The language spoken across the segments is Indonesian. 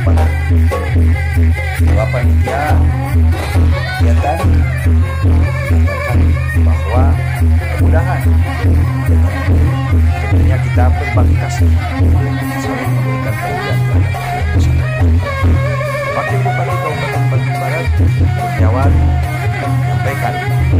kepada panitia kegiatan mengatakan bahwa mudah-mudahan tentunya kita berbagi kasih, saling memberikan pengertian kepada masyarakat. Wakil Bupati Kabupaten Bandung Barat, Kurniawan, menyampaikan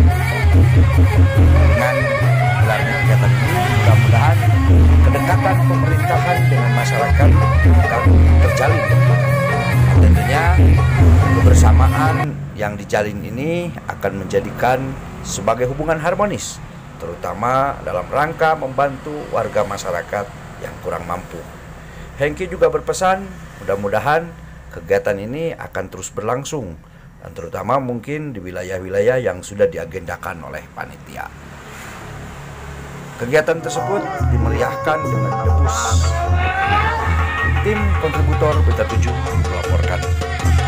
dengan gelarnya kegiatan ini mudah-mudahan kedekatan pemerintahan dengan masyarakat akan terjalin. Tentunya kebersamaan yang dijalin ini akan menjadikan sebagai hubungan harmonis, terutama dalam rangka membantu warga masyarakat yang kurang mampu. Hengki juga berpesan mudah-mudahan kegiatan ini akan terus berlangsung, dan terutama mungkin di wilayah-wilayah yang sudah diagendakan oleh panitia. Kegiatan tersebut dimeriahkan dengan debus. Tim kontributor Berita 7 melaporkan.